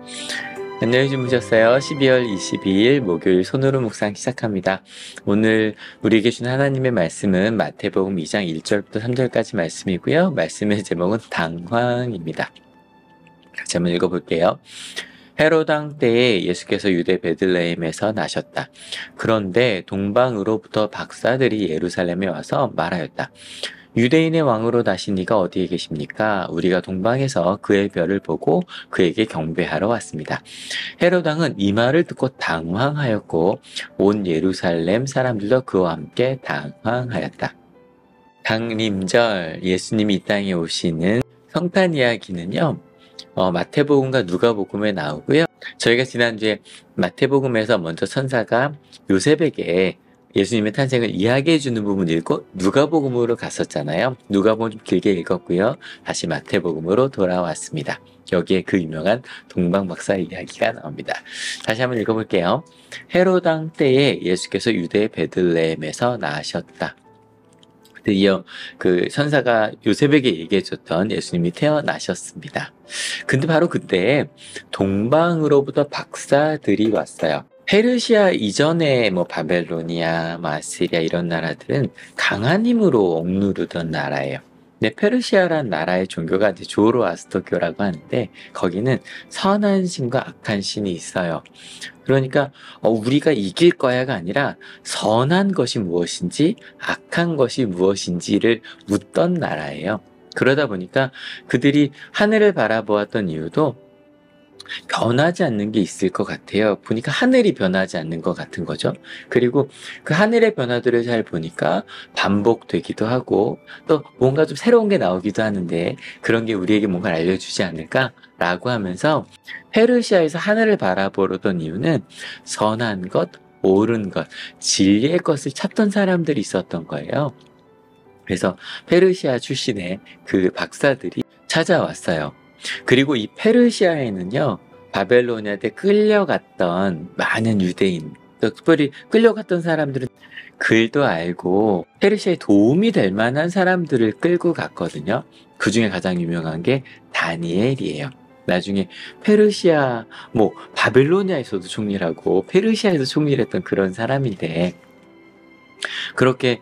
안녕히 주무셨어요? 12월 22일 목요일 손으로 묵상 시작합니다. 오늘 우리에게 준 하나님의 말씀은 마태복음 2장 1절부터 3절까지 말씀이고요. 말씀의 제목은 당황입니다. 같이 한번 읽어볼게요. 헤롯 왕 때에 예수께서 유대 베들레헴에서 나셨다. 그런데 동방으로부터 박사들이 예루살렘에 와서 말하였다. 유대인의 왕으로 나신 이가 어디에 계십니까? 우리가 동방에서 그의 별을 보고 그에게 경배하러 왔습니다. 헤롯 왕은 이 말을 듣고 당황하였고 온 예루살렘 사람들도 그와 함께 당황하였다. 강림절 예수님이 이 땅에 오시는 성탄 이야기는요. 마태복음과 누가복음에 나오고요. 저희가 지난주에 마태복음에서 먼저 천사가 요셉에게 예수님의 탄생을 이야기해 주는 부분 읽고 누가복음으로 갔었잖아요. 누가복음 좀 길게 읽었고요. 다시 마태복음으로 돌아왔습니다. 여기에 그 유명한 동방박사 이야기가 나옵니다. 다시 한번 읽어볼게요. 헤롯 왕 때에 예수께서 유대 베들레헴에서 나셨다. 드디어 그 천사가 요셉에게 얘기해줬던 예수님이 태어나셨습니다. 근데 바로 그때 동방으로부터 박사들이 왔어요. 페르시아 이전에 바벨로니아, 아시리아 이런 나라들은 강한 힘으로 억누르던 나라예요. 근데 페르시아란 나라의 종교가 이제 조로아스터교라고 하는데 거기는 선한 신과 악한 신이 있어요. 그러니까 우리가 이길 거야가 아니라 선한 것이 무엇인지 악한 것이 무엇인지를 묻던 나라예요. 그러다 보니까 그들이 하늘을 바라보았던 이유도 변하지 않는 게 있을 것 같아요. 보니까 하늘이 변하지 않는 것 같은 거죠. 그리고 그 하늘의 변화들을 잘 보니까 반복되기도 하고 또 뭔가 좀 새로운 게 나오기도 하는데 그런 게 우리에게 뭔가를 알려주지 않을까라고 하면서 페르시아에서 하늘을 바라보던 이유는 선한 것, 옳은 것, 진리의 것을 찾던 사람들이 있었던 거예요. 그래서 페르시아 출신의 그 박사들이 찾아왔어요. 그리고 이 페르시아에는요, 바벨로니아 때 끌려갔던 많은 유대인, 특별히 끌려갔던 사람들은 글도 알고 페르시아에 도움이 될 만한 사람들을 끌고 갔거든요. 그 중에 가장 유명한 게 다니엘이에요. 나중에 페르시아, 바벨로니아에서도 총리라고 페르시아에서 총리를 했던 그런 사람인데, 그렇게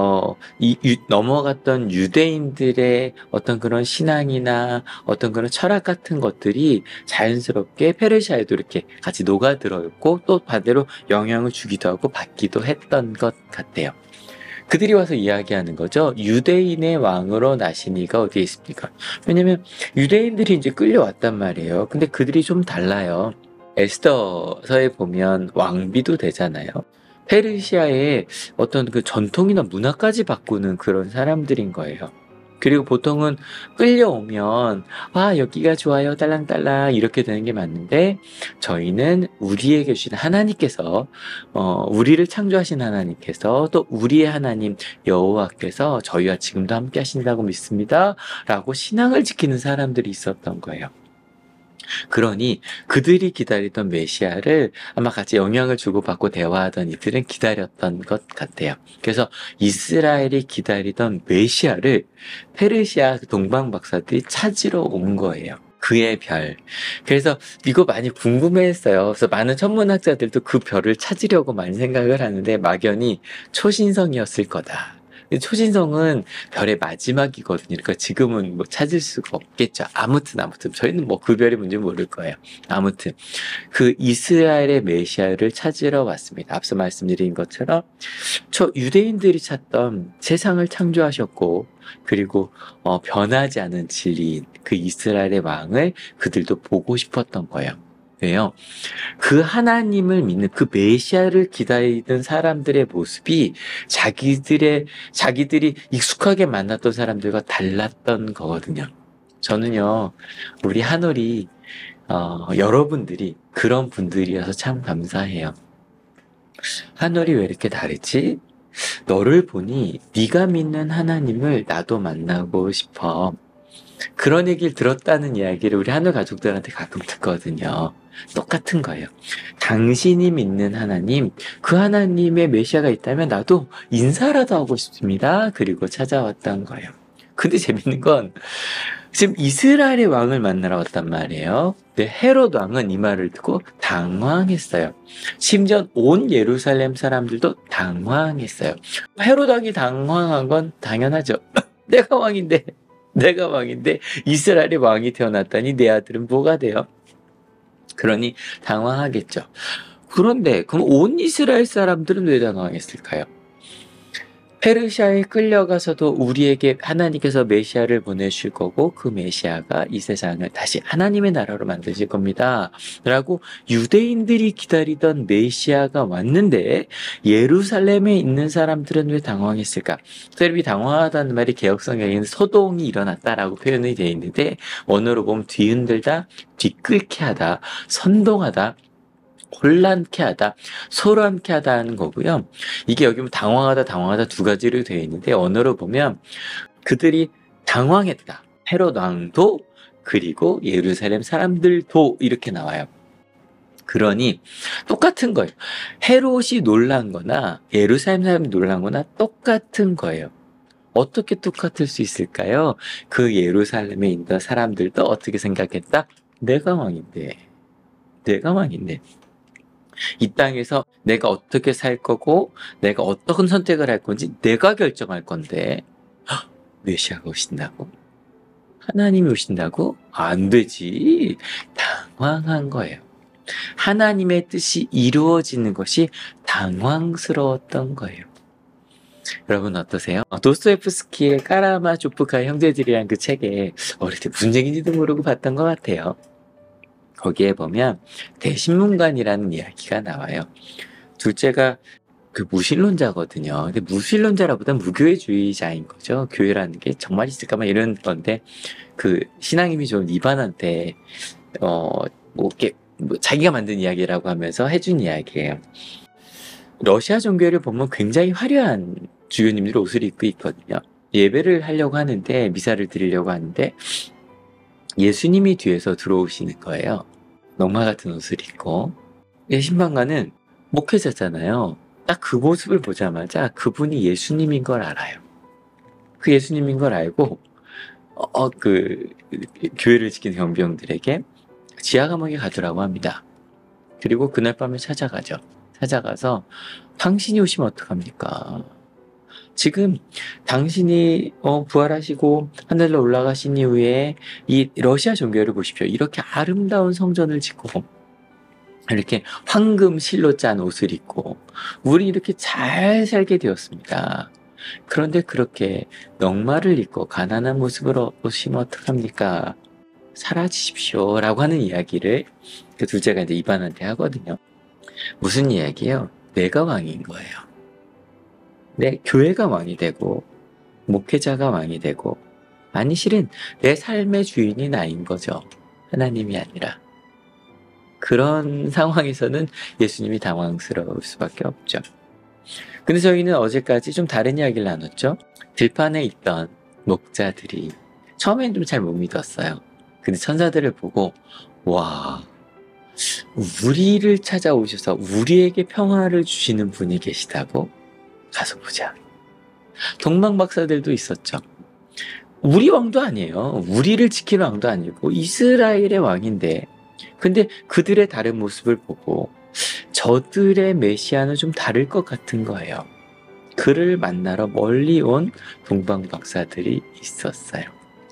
넘어갔던 유대인들의 어떤 그런 신앙이나 어떤 그런 철학 같은 것들이 자연스럽게 페르시아에도 이렇게 같이 녹아들어 있고 또 반대로 영향을 주기도 하고 받기도 했던 것 같아요. 그들이 와서 이야기하는 거죠. 유대인의 왕으로 나신 이가 어디에 있습니까? 왜냐면 유대인들이 이제 끌려왔단 말이에요. 근데 그들이 좀 달라요. 에스더서에 보면 왕비도 되잖아요. 페르시아의 어떤 그 전통이나 문화까지 바꾸는 그런 사람들인 거예요. 그리고 보통은 끌려오면 여기가 좋아요 딸랑딸랑 이렇게 되는 게 맞는데 저희는 우리에게 주신 하나님께서 우리를 창조하신 하나님께서 또 우리의 하나님 여호와께서 저희와 지금도 함께 하신다고 믿습니다 라고 신앙을 지키는 사람들이 있었던 거예요. 그러니 그들이 기다리던 메시아를 아마 같이 영향을 주고받고 대화하던 이들은 기다렸던 것 같아요. 그래서 이스라엘이 기다리던 메시아를 페르시아 동방 박사들이 찾으러 온 거예요. 그의 별. 그래서 이거 많이 궁금해했어요. 그래서 많은 천문학자들도 그 별을 찾으려고 많이 생각을 하는데 막연히 초신성이었을 거다. 초신성은 별의 마지막이거든요. 그러니까 지금은 찾을 수가 없겠죠. 아무튼 저희는 그 별이 뭔지 모를 거예요. 아무튼 그 이스라엘의 메시아를 찾으러 왔습니다. 앞서 말씀드린 것처럼 유대인들이 찾던 세상을 창조하셨고 그리고 변하지 않은 진리인 그 이스라엘의 왕을 그들도 보고 싶었던 거예요. 왜요? 그 하나님을 믿는 그 메시아를 기다리던 사람들의 모습이 자기들이 익숙하게 만났던 사람들과 달랐던 거거든요. 저는요, 우리 한올이 여러분들이 그런 분들이어서 참 감사해요. 한올이 왜 이렇게 다르지? 너를 보니 네가 믿는 하나님을 나도 만나고 싶어. 그런 얘기를 들었다는 이야기를 우리 한올 가족들한테 가끔 듣거든요. 똑같은 거예요. 당신이 믿는 하나님, 그 하나님의 메시아가 있다면 나도 인사라도 하고 싶습니다. 그리고 찾아왔던 거예요. 근데 재밌는 건 지금 이스라엘의 왕을 만나러 왔단 말이에요. 근데 헤롯 왕은 이 말을 듣고 당황했어요. 심지어 온 예루살렘 사람들도 당황했어요. 헤롯 왕이 당황한 건 당연하죠. 내가 왕인데, 내가 왕인데 이스라엘의 왕이 태어났다니 내 아들은 뭐가 돼요? 그러니 당황하겠죠. 그런데 그럼 온 이스라엘 사람들은 왜 당황했을까요? 페르시아에 끌려가서도 우리에게 하나님께서 메시아를 보내실 거고 그 메시아가 이 세상을 다시 하나님의 나라로 만드실 겁니다. 라고 유대인들이 기다리던 메시아가 왔는데 예루살렘에 있는 사람들은 왜 당황했을까? 특별히 당황하다는 말이 개역성경에는 소동이 일어났다라고 표현이 되어 있는데 언어로 보면 뒤흔들다, 뒤끓게 하다, 선동하다, 혼란케 하다, 소란케 하다 하는 거고요. 이게 여기 보면 당황하다 두 가지로 되어 있는데 언어로 보면 그들이 당황했다. 헤롯 왕도 그리고 예루살렘 사람들도 이렇게 나와요. 그러니 똑같은 거예요. 헤롯이 놀란 거나 예루살렘 사람이 놀란 거나 똑같은 거예요. 어떻게 똑같을 수 있을까요? 그 예루살렘에 있던 사람들도 어떻게 생각했다? 내가 왕인데. 이 땅에서 내가 어떻게 살 거고 내가 어떤 선택을 할 건지 내가 결정할 건데 메시아가 오신다고? 하나님이 오신다고? 안 되지. 당황한 거예요. 하나님의 뜻이 이루어지는 것이 당황스러웠던 거예요. 여러분 어떠세요? 도스토옙스키의 까라마조프카의 형제들이란 그 책에 어릴 때 무슨 얘기인지도 모르고 봤던 것 같아요. 거기에 보면 대신문관이라는 이야기가 나와요. 둘째가 그 무신론자거든요. 근데 무신론자라보다 무교회주의자인 거죠. 교회라는 게 정말 있을까 막 이런 건데 그 신앙심이 좋은 이반한테 이렇게 자기가 만든 이야기라고 하면서 해준 이야기예요. 러시아 종교를 보면 굉장히 화려한 주교님들 옷을 입고 있거든요. 예배를 하려고 하는데 미사를 드리려고 하는데 예수님이 뒤에서 들어오시는 거예요. 농마 같은 옷을 입고. 신방가는 목회자잖아요. 딱 그 모습을 보자마자 그분이 예수님인 걸 알아요. 그 예수님인 걸 알고 그 교회를 지키는 경비원들에게 지하 감옥에 가두라고 합니다. 그리고 그날 밤에 찾아가죠. 찾아가서 당신이 오시면 어떡합니까? 지금 당신이 부활하시고 하늘로 올라가신 이후에 이 러시아 종교를 보십시오. 이렇게 아름다운 성전을 짓고 이렇게 황금 실로 짠 옷을 입고 우리 이렇게 잘 살게 되었습니다. 그런데 그렇게 넉마를 입고 가난한 모습으로 오시면 어떡합니까? 사라지십시오 라고 하는 이야기를 그 둘째가 이제 이반한테 하거든요. 무슨 이야기예요? 내가 왕인 거예요. 내 교회가 왕이 되고 목회자가 왕이 되고 아니 실은 내 삶의 주인이 나인 거죠. 하나님이 아니라. 그런 상황에서는 예수님이 당황스러울 수밖에 없죠. 근데 저희는 어제까지 좀 다른 이야기를 나눴죠. 들판에 있던 목자들이 처음엔 좀 잘 못 믿었어요. 근데 천사들을 보고 와, 우리를 찾아오셔서 우리에게 평화를 주시는 분이 계시다고? 가서 보자. 동방박사들도 있었죠. 우리 왕도 아니에요. 우리를 지키는 왕도 아니고 이스라엘의 왕인데 근데 그들의 다른 모습을 보고 저들의 메시아는 좀 다를 것 같은 거예요. 그를 만나러 멀리 온 동방박사들이 있었어요.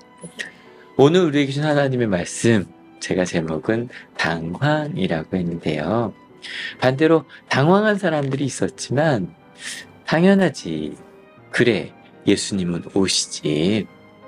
오늘 우리에게 주신 하나님의 말씀, 제가 제목은 당황이라고 했는데요. 반대로 당황한 사람들이 있었지만 당연하지. 그래, 예수님은 오시지.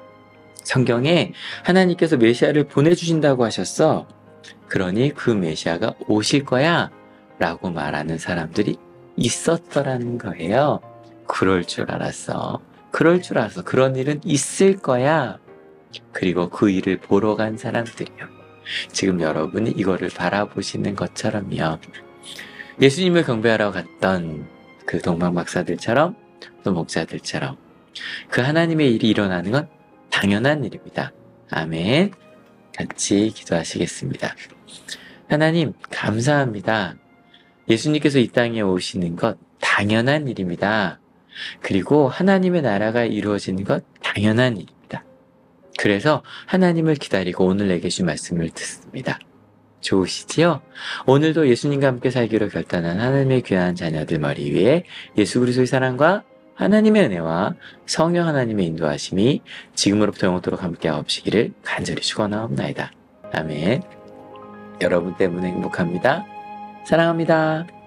성경에 하나님께서 메시아를 보내주신다고 하셨어. 그러니 그 메시아가 오실 거야 라고 말하는 사람들이 있었더라는 거예요. 그럴 줄 알았어. 그런 일은 있을 거야. 그리고 그 일을 보러 간 사람들이요. 지금 여러분이 이거를 바라보시는 것처럼요. 예수님을 경배하러 갔던 그 동방박사들처럼 또 목자들처럼 그 하나님의 일이 일어나는 건 당연한 일입니다. 아멘. 같이 기도하시겠습니다. 하나님 감사합니다. 예수님께서 이 땅에 오시는 것 당연한 일입니다. 그리고 하나님의 나라가 이루어지는 것 당연한 일입니다. 그래서 하나님을 기다리고 오늘 내게 주신 말씀을 듣습니다. 좋으시지요? 오늘도 예수님과 함께 살기로 결단한 하나님의 귀한 자녀들 머리 위에 예수 그리스도의 사랑과 하나님의 은혜와 성령 하나님의 인도하심이 지금으로부터 영원토록 함께 하옵시기를 간절히 축원하옵나이다. 아멘. 여러분 때문에 행복합니다. 사랑합니다.